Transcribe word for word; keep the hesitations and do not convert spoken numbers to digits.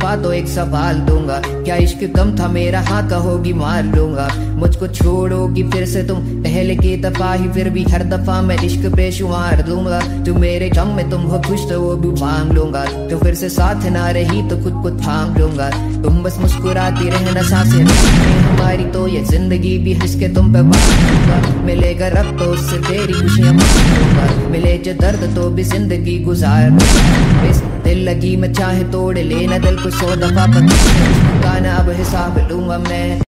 पूछा तो एक सवाल दूंगा, क्या इश्क कम था मेरा? हाँ कहोगी मार लूंगा। मुझको छोड़ोगी फिर से तुम पहले की दफा ही, फिर भी हर दफा मैं इश्क पे शुमार दूंगा। तू मेरे गम में तुम हो खुश तो वो भी मांग लूंगा, तो फिर से साथ ना रही तो खुद को थाम लूंगा। तुम बस मुस्कुराती रहना सांसें हमारी, तो ये जिंदगी भी हंस के तुम पे बांटूंगा। मिलेगा रब तो उससे तेरी खुशियां मांगूंगा, मिले जो दर्द तो भी जिंदगी गुजार। इस दिल लगी मैं चाहे तोड़ लेना दिल को सौ दफा, पर गाना अब हिसाब लूंगा मैं।